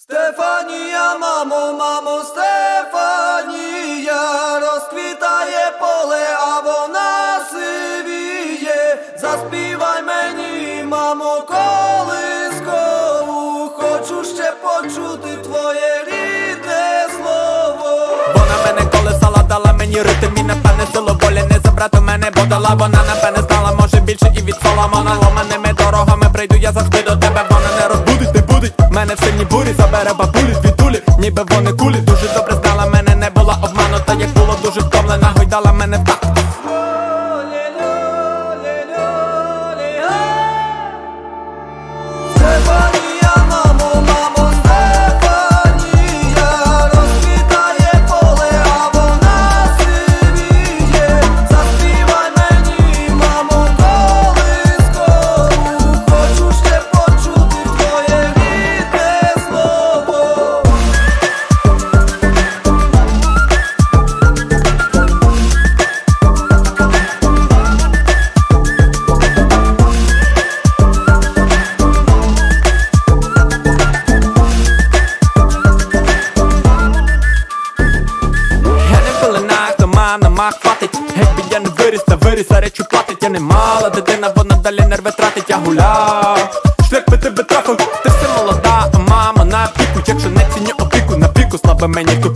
Стефанія, мамо, мамо, Стефанія, розквітає поле, а вона сивіє. Заспівай мені, мамо, колискову, хочу ще почути твоє рідне слово. Вона мене колесала, дала мені ритм і напевне силу волі не забрати мене, бо дала вона, напевне знала, може більше і від Соломона. Ломаними дорогами прийду я завжди до тебе, вона не розбудить, не будить мене в сильній бурі, забере бабулі звідулі, ніби вони кулі. Дуже добре знала мене, не була обманута, як було дуже втомлена, гойдала мене в такт. Стефанія, мамо, мамо, Стефанія, розквітає поле, а вона сивіє. Заспівай мені, мамо, колискову, хочу ще почути твоє рідне слово. На мах хватить, якби я не виріс, та виріс, а речу платить. Я не мала дитина, вона далі нерви тратить. Я гуляв, шлях би тебе трафив. Ти все молода, а мама на піку. Якщо не ціню опіку, на піку, слава мені ту